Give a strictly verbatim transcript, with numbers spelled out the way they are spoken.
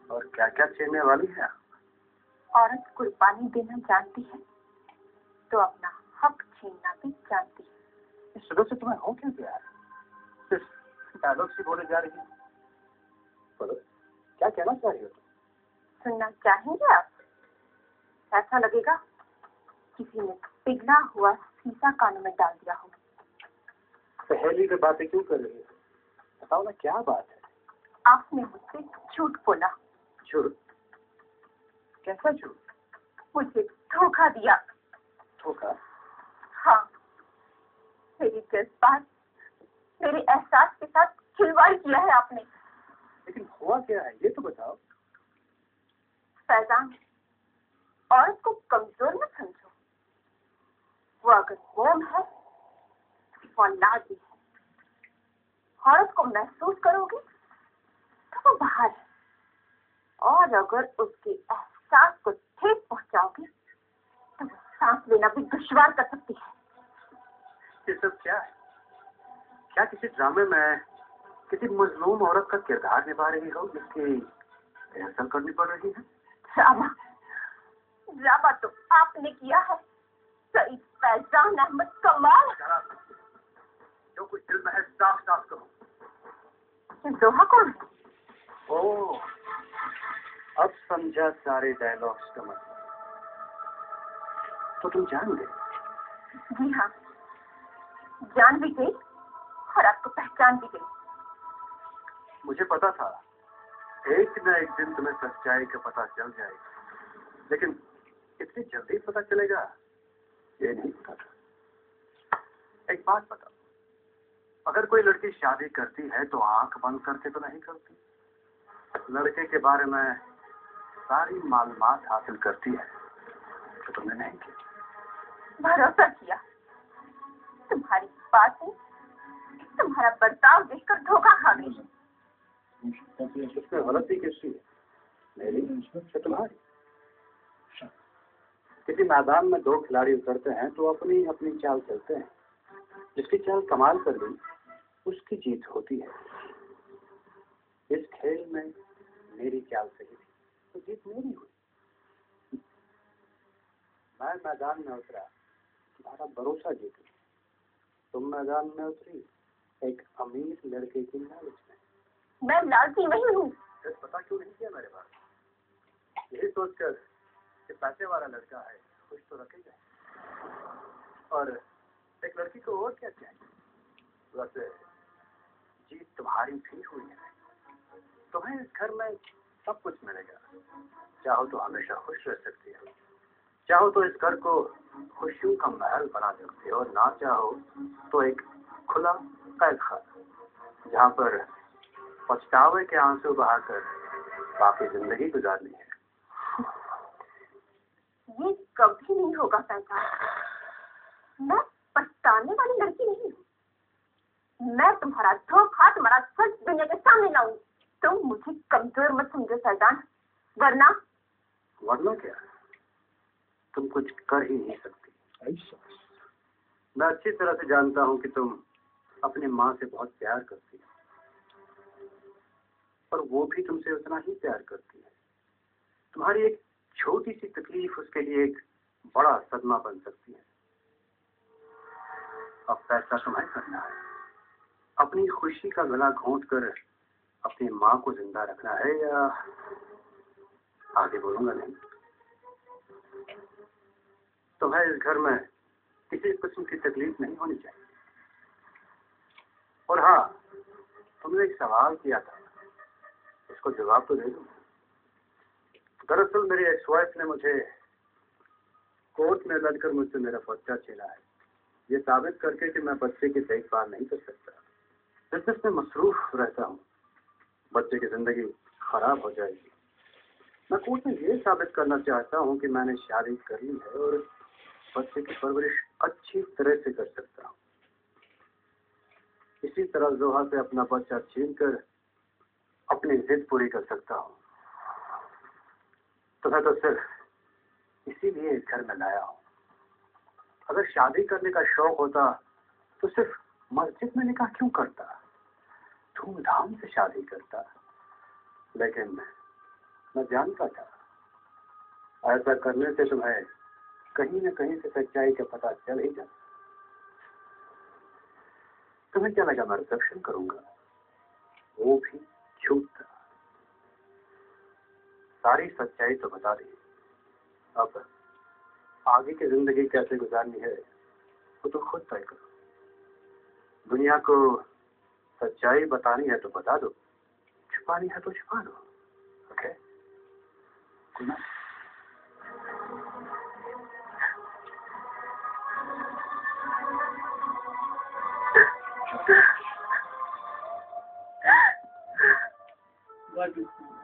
और क्या क्या छीनने वाली है? औरत कुर्बानी देना जानती है तो अपना हक छीनना भी जानती है। इस सुबह से तुम्हें हो क्यों गया? सिर्फ डायलॉग से बोले जा रही है। बोलो, क्या कहना चाह रही हो तुम? सुनना चाहेंगे आप? ऐसा लगेगा किसी ने पिघला हुआ शीशा कानों में डाल दिया हो। पहली की बातें क्यों कर रही हो? बताओ ना, क्या बात है? आपने मुझसे झूठ बोला। झूठ? कैसा झूठ? मुझे धोखा दिया। धोखा? हाँ, मेरी जज्बात, मेरे एहसास के साथ खिलवाड़ किया है आपने। लेकिन हुआ क्या है, ये तो बताओ। फैजान, औरत को कमजोर मत समझो। वो अगर मोम है तो औलाद भी है। औरत को महसूस करोगे तो वो बाहर है, और अगर उसके एहसास को ठेस पहुंचाओगे तो वो सांस लेना भी दुश्वार कर सकती है। ये सब क्या है? क्या किसी ड्रामे में किसी मजलूम औरत का किरदार निभा रही हो जिसकी रिहर्सल करनी पड़ रही है? ड्रामा? ड्रामा तो आपने किया है सईद फैजान अहमद कमाल। जो कुछ दिल में है साफ साफ करो। दोहा कौन है? ओह, अब समझा सारे डायलॉग्स का मतलब। तो तुम जान गए? जी हाँ, जान भी गई और आपको पहचान भी गई। मुझे पता था एक न एक दिन तुम्हें सच्चाई का पता चल जाएगा, लेकिन इतनी जल्दी पता चलेगा ये नहीं पता था। एक बात बताओ, अगर कोई लड़की शादी करती है तो आंख बंद करके तो नहीं करती? लड़के के बारे में सारी मालूमात हासिल करती है, तो तुमने नहीं किया। भरोसा किया। तुम्हारी बातें, तुम्हारा बर्ताव देखकर धोखा खा गई। उसमें गलती किसकी है? मेरी या तुम्हारी? किसी मैदान में दो खिलाड़ी उतरते हैं तो अपनी अपनी चाल चलते हैं। जिसकी चाल कमाल कर गई उसकी जीत होती है। इस खेल में मेरी चाल सही थी तो जीत मेरी हुई। मैं मैदान में उतरा, तुम्हारा भरोसा जीत। तुम मैदान में उतरी एक अमीर लड़के की लालच में। मैं लालची नहीं हूँ। पता क्यों नहीं किया मेरे पास? यही सोचकर कि पैसे वाला लड़का है, खुश तो रखेगा। और एक लड़की को और क्या चाहिए? वैसे जीत तुम्हारी भी हुई है। तुम्हें इस घर में सब कुछ मिलेगा। चाहो तो हमेशा खुश रह सकती हो, चाहो तो इस घर को खुशियों का महल बना सकती हो, और ना चाहो तो एक खुला कैद खाना जहाँ पर पछतावे के आंसू बहाकर बाकी जिंदगी गुजारनी है। ये कभी नहीं होगा फैजान। मैं पछताने वाली लड़की नहीं हूँ। मैं तुम्हारा धोखा, तुम्हारा सच दुनिया के सामने लाऊं। तुम मुझे कमजोर मत समझो फैजान, वरना वरना क्या? तुम कुछ कर ही नहीं सकती। ऐसा मैं अच्छी तरह से जानता हूँ कि तुम अपनी माँ से बहुत प्यार करती हो, और वो भी तुमसे उतना ही प्यार करती है। तुम्हारी एक छोटी सी तकलीफ उसके लिए एक बड़ा सदमा बन सकती है। अब फैसला तुम्हें करना है। अपनी खुशी का गला घोंट कर अपनी माँ को जिंदा रखना है, या आगे बोलूंगा नहीं। तुम्हें इस घर में किसी किस्म की तकलीफ नहीं होनी चाहिए। और हाँ, तुमने एक सवाल किया था, इसको जवाब तो दे दूं। दरअसल मेरी एक्स वाइफ ने मुझे कोर्ट में लड़कर मुझसे मेरा बच्चा छीना है, ये साबित करके कि मैं बच्चे की देखभाल नहीं कर सकता। बिजनेस में मसरूफ रहता हूँ, बच्चे की जिंदगी खराब हो जाएगी। मैं कोर्ट में ये साबित करना चाहता हूँ कि मैंने शादी कर ली है और बच्चे की परवरिश अच्छी तरह से कर सकता हूँ। इसी तरह जोहा से अपना बच्चा छीन कर अपनी जिद पूरी कर सकता हूँ। तुम्हें तो सिर्फ इसीलिए इस घर में लाया हूँ। अगर शादी करने का शौक होता तो सिर्फ मस्जिद में निकाह क्यों करता, धूमधाम से शादी करता। लेकिन मैं जानता था ऐसा करने से तुम्हें कहीं न कहीं से सच्चाई का पता चल ही जाता। तुम्हें क्या लगा मैं रिसेप्शन करूंगा? वो भी झूठ था। सारी सच्चाई तो बता दी। अब आगे की जिंदगी कैसे गुजारनी है वो तो खुद तय करो। दुनिया को सच्चाई बतानी है तो बता दो, छुपानी है तो छुपा दो। Okay? Good night. What is